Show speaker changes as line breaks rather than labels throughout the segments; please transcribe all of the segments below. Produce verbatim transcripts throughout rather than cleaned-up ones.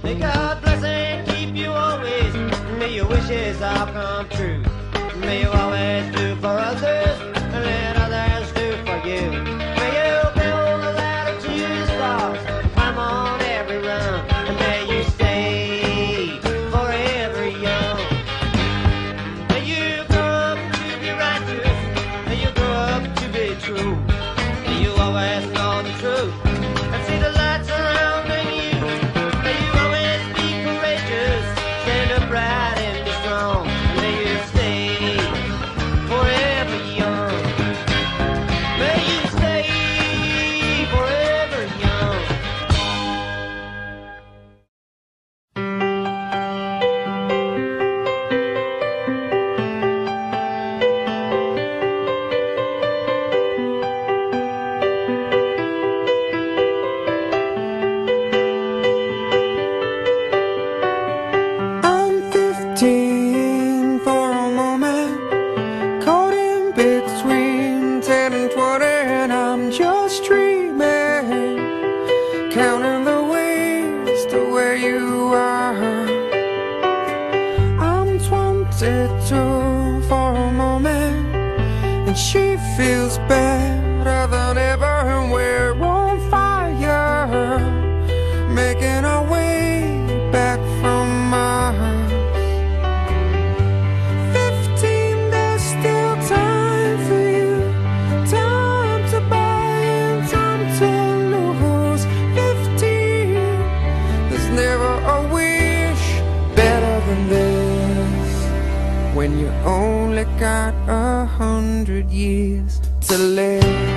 May God bless and keep you always. May your wishes all come true. May you always do for others and let others do for you. May you build a ladder to the stars and climb on every rung. And may you stay forever young. May you grow up to be righteous. May you grow up to be true. May you always know the truth and see the light surrounding you. May you always be courageous, stand upright and be strong. And may you stay forever young. May you stay forever young.
I'm fifteen for a moment, caught in between ten and twenty, and I'm just dreaming, counting the ways to where you are. I'm twenty-two for a moment, and she feels better than ever, and we're on fire, making our way back from Mars. Fifteen, there's still time for you, time to buy and time to lose. Fifteen, there's never a wish better than this, when you only got a hundred years to live.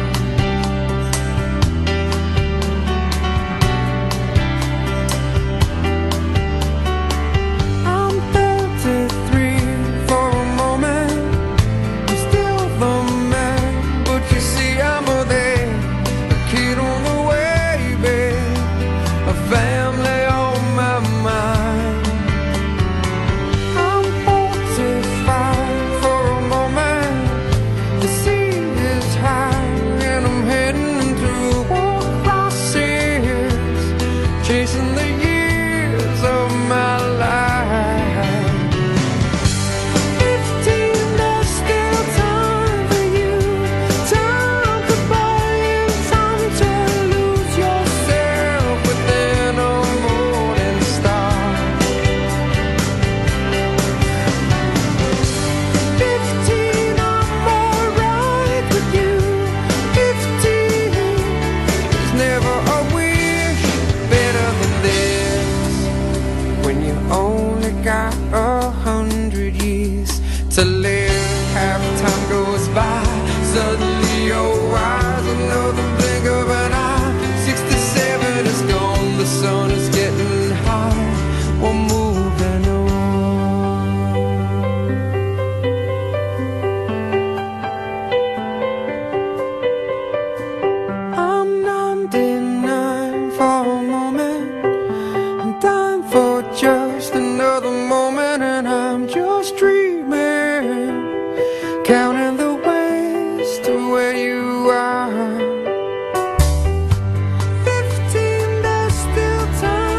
I'm thirty-three for a moment, I'm still the man, but you see I'm a there, a kid on the way, babe, a family on my mind. I'm forty-five for a moment, the sea is high and I'm heading through war crosses, chasing the years of my life. Fifteen, there's still time for you, time to buy and time to lose yourself within a morning star. Fifteen, I'm alright with you. Fifteen, there's never a wish better than this, when you only got a hundred years to live. Half time goes by, suddenly you're wise, another blink of an eye. Sixty-seven is gone, the sun is getting high, we're moving on. I'm ninety-nine for a moment, I'm dying for just another moment, and I'm just dreaming, counting the ways to where you are. Fifteen, there's still time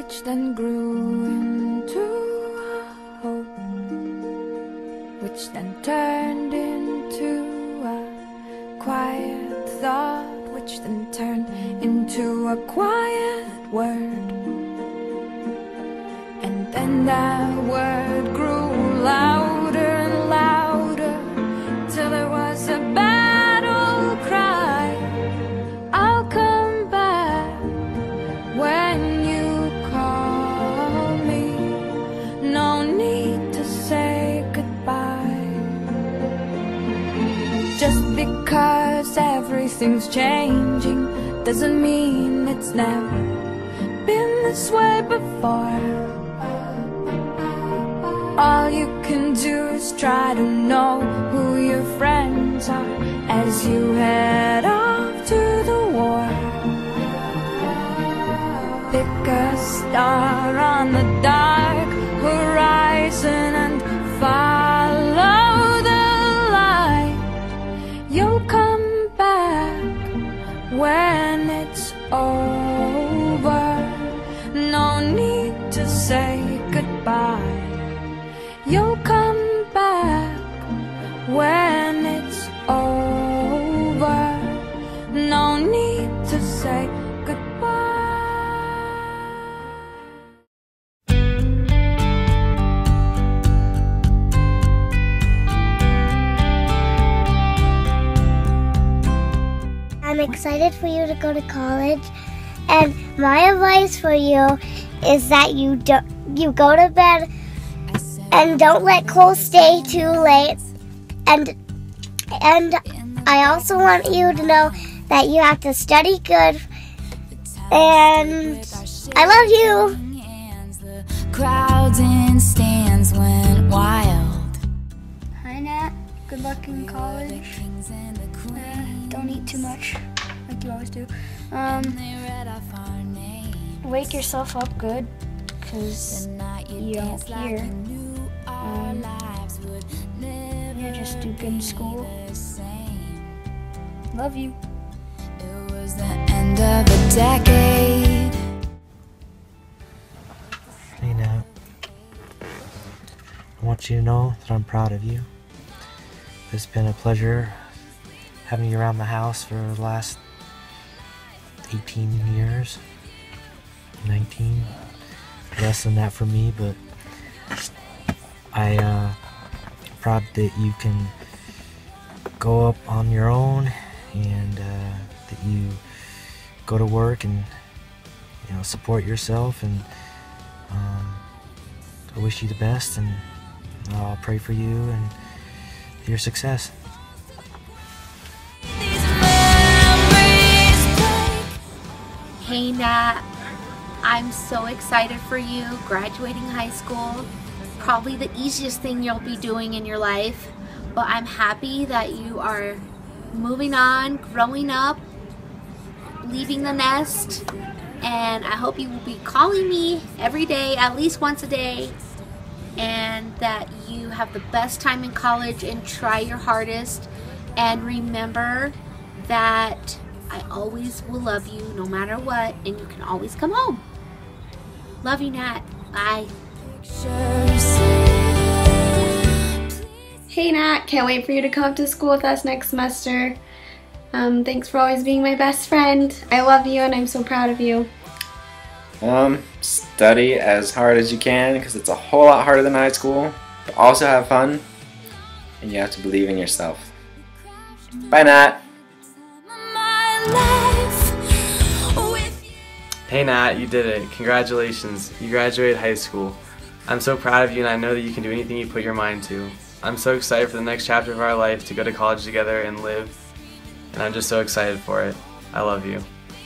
which then grew into a hope, which then turned into a quiet thought, which then turned into a quiet word. And then that word grew louder and louder, till there was a battle cry. I'll come back when you call me. No need to say goodbye. Just because everything's changing doesn't mean it's never been this way before. All you can do is try to know who your friends are as you head off to the war. Pick a star on the dark horizon and follow the light. You'll come back when it's over. No need to say goodbye. You'll come back when it's over. No need to say goodbye.
I'm excited for you to go to college, and my advice for you is that you do, you go to bed and don't let Cole stay too late. And and I also want you to know that you have to study good. And I love you.
Crowds and stands went wild.
Hi Nat, good luck in college. Uh, don't eat too much, like you always do. Um, wake yourself up good, because you don't hear. Um, yeah, just do good in school. Love you.
It was the end of a decade.
Hey Nat, I want you to know that I'm proud of you. It's been a pleasure having you around the house for the last eighteen years, nineteen, less than that for me, but I uh, proud that you can go up on your own, and uh, that you go to work and, you know, support yourself, and um, I wish you the best, and I'll pray for you and your success.
Hey Nat, I'm so excited for you graduating high school. Probably the easiest thing you'll be doing in your life, but I'm happy that you are moving on, growing up, leaving the nest, and I hope you will be calling me every day, at least once a day, and that you have the best time in college and try your hardest, and remember that I always will love you no matter what, and you can always come home. Love you, Nat. Bye.
Hey Nat, can't wait for you to come up to school with us next semester. Um, thanks for always being my best friend. I love you and I'm so proud of you.
Um, study as hard as you can, because it's a whole lot harder than high school. But also have fun, and you have to believe in yourself. Bye Nat!
Hey Nat, you did it. Congratulations. You graduated high school. I'm so proud of you, and I know that you can do anything you put your mind to. I'm so excited for the next chapter of our life to go to college together and live, and I'm just so excited for it. I love you.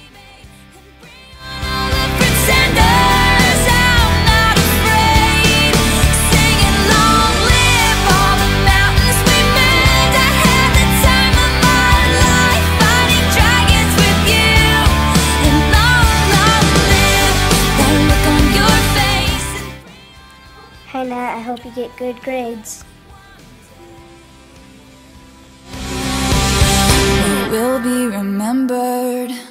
Hi Nat, I hope you get good grades.
Will be remembered.